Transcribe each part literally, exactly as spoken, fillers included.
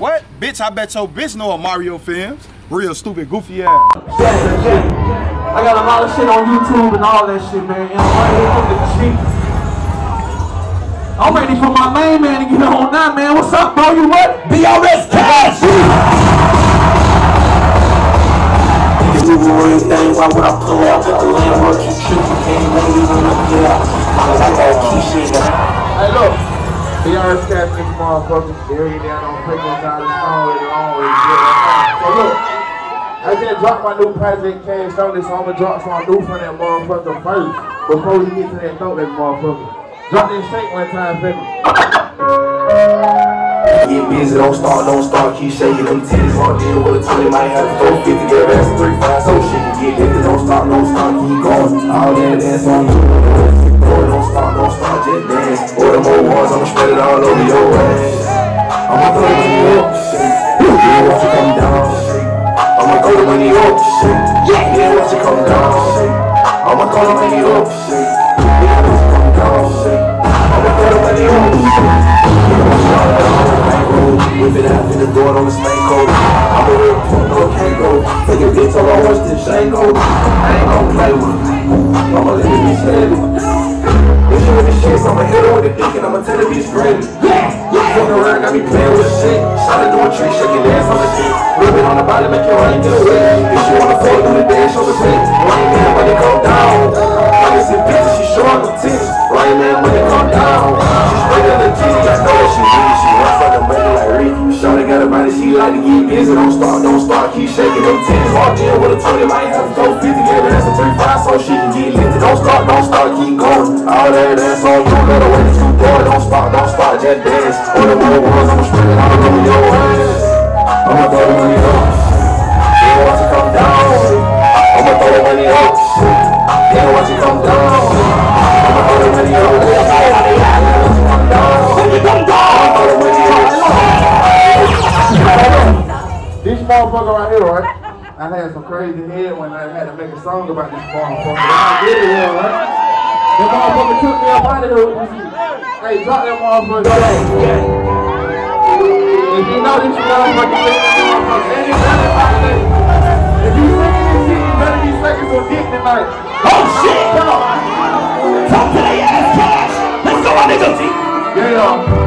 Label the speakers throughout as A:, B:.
A: What? Bitch, I bet your bitch know a Mario films. Real stupid, goofy ass.
B: Yeah, yeah. I got a lot of shit on YouTube and all that shit, man. You know, right here from the cheap. I'm ready for my main man to get on now, man. What's up, bro? You what?
C: B R S Cash! You do real thing, why would I pull out with the landmark? You tripping, can't even when I get out. Cause I got key shit.
B: Hey, look. B R S Cash, nigga, motherfuckers. Area down on Pringles, out of Stone, and always good. So, look. I just dropped my new project, Cash Only, so I'm gonna drop some new from that motherfucker first. Before we get to that dope, that motherfucker. Drop that shake one time, baby.
C: Get busy, don't start, don't start, keep shaking them titties. Walk in with a twenty, might have to throw fifty, get ass and three five, so she can get lifted. Don't stop, don't start, keep going. All that dance on you. Don't stop, don't start, just dance. Order more ones, I'ma spread it all over your ass. I'ma throw the money up, shake. Yeah, watch it come down, shake. I'ma throw the money up, shake. Yeah, watch it come down, shake. I'ma throw the money up, shake. Yeah, watch it come down, shake. I'ma throw the money up, shake. Whip it out in the door on the snake code. I'm a real punk, no can't go. Take a bitch on my watch this Shango. I ain't gon' play with it. I'ma let it be steady. If you with the shit, I'ma hit her with the dick and I'ma tell her be ready. Fuck around, got me playing with the shit. Shot her do a trick, shake your ass on the dick. Whip it on the body, make your rain get away. If she wanna fall, do the dance, show the pit. Rain man, when it come down. I can see bitches, she showing the titties. Rain man, when it come down. She straight on the titties, I know that she needs. She run for the money like Ricky. Shawty got a body, she like to get busy. Don't start, don't start, keep shaking them titties. Walk in with a twenty, might have to go fifty. Give her ass a three five so she can get lifted. Don't start, don't start, keep going. All that ass on you, let her way that you going. Don't stop, don't start, just dance. On the more ones, I'ma spread it all over your ass. I'ma throw the money up. Yeah, watch it come down. I'ma throw the money up. Yeah, watch it come down. I'ma throw the money up. Yeah, watch it come down. I'ma throw the money up.
B: This motherfucker right here, right? I had some crazy head when I had to make a song about this motherfucker. I did it here, right? That motherfucker took me up out of here with this shit. Hey, drop that motherfucker. If you know this motherfucker, if you sing this shit, you better be sucking some dick tonight.
C: Oh shit! Come on! Talk to their ass, Cash! Let's go on, nigga!
B: Yeah.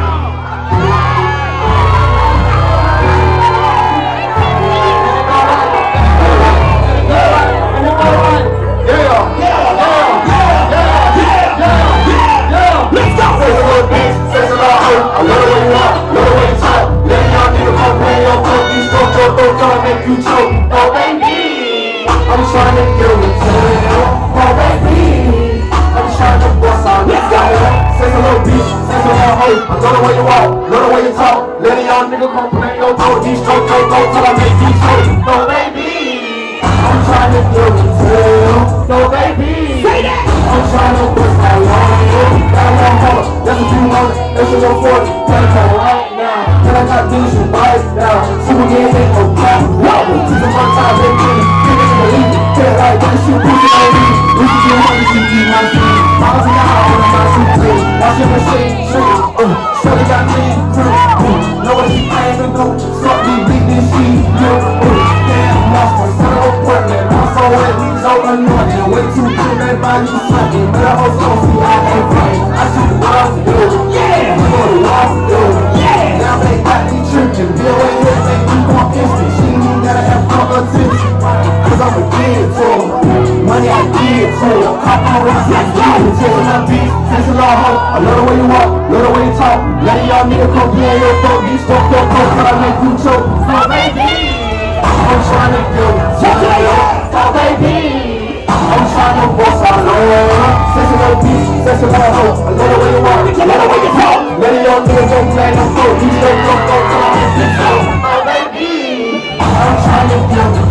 C: I love the way you walk, love the way you talk. Let y'all niggas come play your coat. These stroke your throat, tryna make you choke. Oh baby, I'm trying to give it to you. Oh baby, I'm trying to bust on this guy. Say some little bitch, say some little hoe. I love the way you walk, love the way you talk. Let y'all niggas come play your coat. These stroke your throat, tryna make you choke. Oh baby, I'm trying to give it to you. Oh baby, say that. I'm trying to bust that one. That one hoe, that's what you want. That's what you're for. Right now, and I got these you right now. Super games ain't no crap. No, this is my time, they get it. Take it to the lead. Tell like that shit, push it on me. We can get money, she keep my seat. Miles in the house, and my suit clean. Watch your machine, shoot. Uh, Shorty got me, crew. Know what she came to do. Suck me, beat this shit. Yeah, uh, damn, lost my son of a Portland. I'm so wet, so annoying. Way too good, that body was sucking. But I was so see, I ain't playing. I shoot the balls to do. Yeah, I'm going to lost to do. Yeah, now they got me tripping. Bill ain't here, make me more instant. She ain't even gotta have competition. Cause I'm a kid to her. Money I did to her. Hop on rocks, I get it to her. My bitch, sense of law, ho. I love the way you walk, love the way you talk. Let y'all niggas come play your throat. These stuff your throat, till I make you choke. Oh baby, I'm trying to do it. Oh baby, I'm trying to bust all over. Sense of little bitch, sense of law, ho. I love the way you walk, I love the way you talk. Let y'all niggas come play your throat. These stuff your throat, till I make you choke. Oh baby, I'm trying to do it.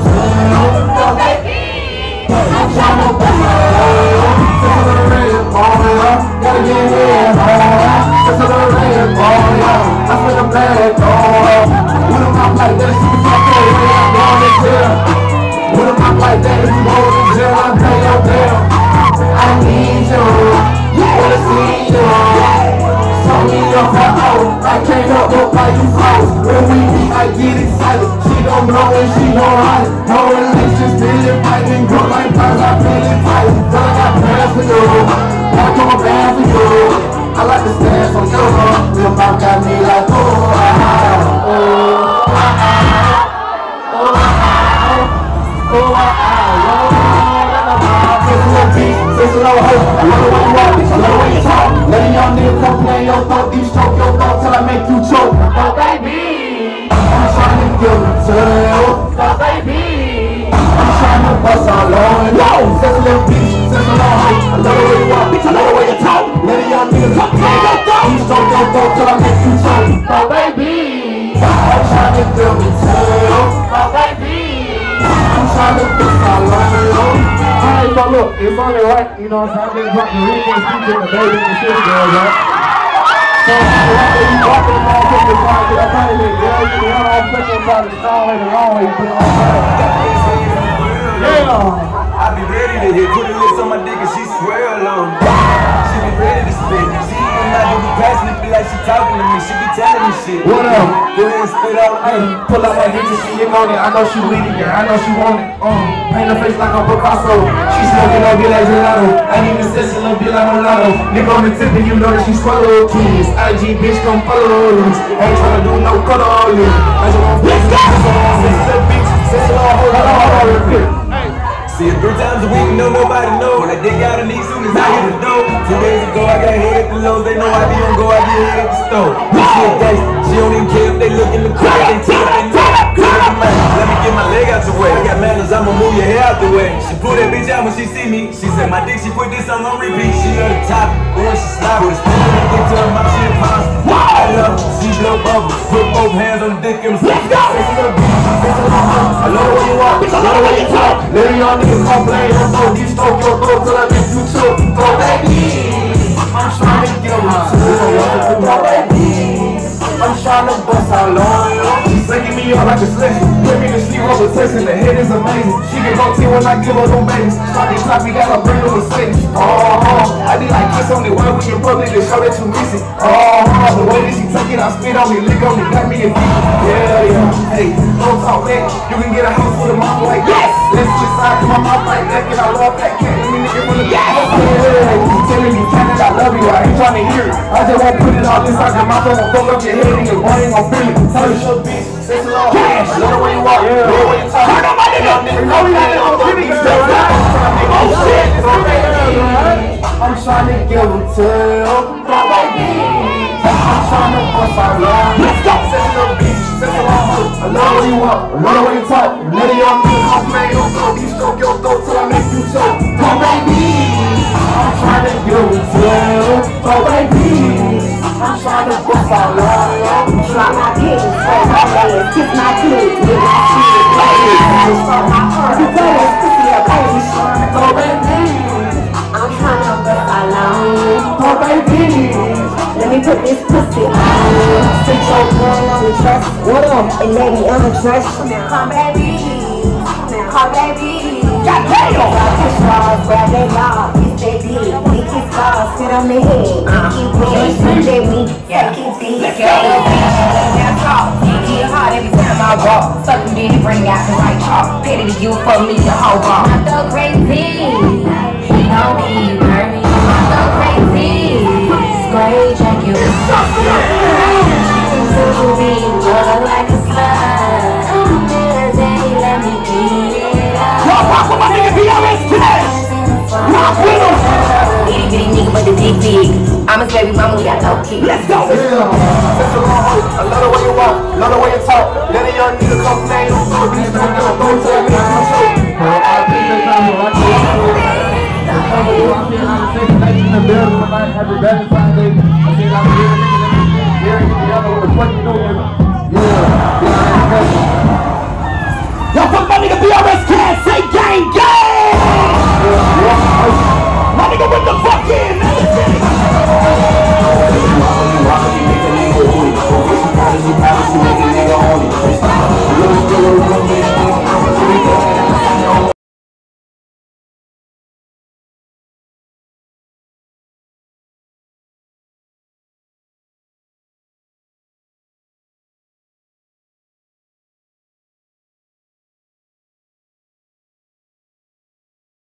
C: Oh baby, I'm trying to bust all over. Sense of the red ball, gotta get here, sense of the red ball, I spend a bad dog. With a mouth like that, she can talk to me, I'm going to jail. With a mouth like that, if you go to jail, I'll pay your bill. I need you, wanna see you. Show me your photo, I can't help but why you close. When we I'm a man for you. I like to stand on your hook. Your mouth got me like, oh, ah, oh, ah, oh, ah, oh, ah, Face a little beat, face a little hoe. I love the way you walk, bitch, I love the way you talk. Let a young nigga come play your throat, deep stroke your throat till I make you choke. Oh, baby, I'm trying to give it to you. Oh, baby, I'm trying to bust all on you. Face a little beat, face a little hoe. I love the way you walk, bitch, I love the way you talk. Let a young nigga come play your throat, deep stroke your throat till I make you choke. Oh, baby, I'm trying to give it to you. Oh, baby, I'm trying to bust all on you. Alright, so look, it's only right, you know what I'm saying? I've been dropping the remix featuring the baby and the city girls, right? So, after you walk in the motherfucking car, get up out of here, girl. You can run all flipping by the strong way, the wrong way, you put it on fire. Yeah!
D: I be ready to hit, put a lips on my dick and she swear alone. She be ready to spit, she even not do be passing it, feel like she talking to me, she be telling me shit.
C: What up?
D: Go ahead and spit out,
C: Hey, pull up my dick and she lick on it, I know she with it, yeah, I know she want it. Um, paint her face like a Picasso, she smoking on me like gelato. I ain't even said she love me like mulatto. Nick on the tip and you know that she swallow keys. I G bitch come follow these, ain't tryna do no cut all this. I just want bitch, bitch, bitch, say it all, hold on, hold on, real quick.
D: see it three times a week, no nobody know. When I dig out a knee soon as I hit the door. Two days ago I got hit at the low, they know I be on go, I be hit at the store. This shit gangsta, she don't even care if they look in the car, they tell they know. Good at the man, let me get my leg out the way. I got manners, I'ma move your hair out the way. She pull that bitch out when she see me. She said my dick, she put this song on repeat. She love the top, boy she slide with a spoon and get to her mouth, she a monster. I love her, she blow bubbles, put both hands on the dick and let's go.
C: I love the way you walk, bitch, I love the way you talk. Let a young nigga come play your throat, you stroke your throat till I make you choke. Go baby, I'm trying to get my soul. Go baby, I'm trying to bust all on you. She's sucking me up like a sledge, put me to sleep over testing, the head is amazing. She can go ten when I give her them babies. Stop it, stop it, got a brand new Mercedes. Oh, oh, I be like kiss on the way we in public to show that you miss it. Oh, oh, the way that she take it, I spit on me, lick on me, got me a beat. Yeah, yeah, hey, don't talk back, you can get a house with a mouth like that. Let's switch sides to my mouth like that, and I love that cat. Let me nigga from the back. Yeah, you telling me, Cat, that I love you, I ain't trying to hear it. I just won't put it all inside your mouth, I'ma fuck up your head and your brain gon' feel it. Tell you your bitch, say it's a little cash. Love the way you walk, love the way you talk. Turn on my nigga, nigga, know we got it on city girl, right? Oh shit, I'm trying to give them to you, baby. I'm trying to bust our love. Let's go. Say it's a little bitch, say it's a little hoe. I love the way you walk, I love the way you talk. Let a young nigga come play your throat, you stroke your throat till I make you choke. Go baby, I'm trying to give them to you, go baby. I'm trying to bust our love.
E: Drop my dick, hold my legs, kiss my teeth, get my shit, baby. Start my heart, you better pussy a baby.
C: Go baby,
E: I'm trying to bust my love.
C: go baby.
E: Let me put this pussy on. Sit your girl on the dress.
C: What up?
E: And lady on the dress. Come baby, come baby.
C: God damn!
E: Kiss balls, grab they law, kiss they dick. We kiss balls, sit on the head. Keep playing, switch they weak, take it deep.
F: Let's go. That's all. You get hard every time I walk. Suck me and bring out the right talk. Pity to you for me the whole walk.
E: I'm so crazy. He know me, you heard me. I'm so crazy. Spray check you. To me, love like a slut. Let me eat it up.
C: Yo, rock with my nigga B R S Cash! Rock with him!
F: Itty bitty nigga but the dick big. I'm his baby mama, we got no kids.
C: Let's go! Yeah. That's a long hoe. I love the way you walk, love the way you talk. Let a young nigga come play your throat, you stroke your throat till I make you choke. I appreciate time for watching this show. I'm here on the second night in the building tonight. Happy Valentine's Day. I see a lot of real niggas in here together with a fucking new nigga. Yeah. Yo, fuck my nigga B R S Cash, say gang gang! My nigga with the fucking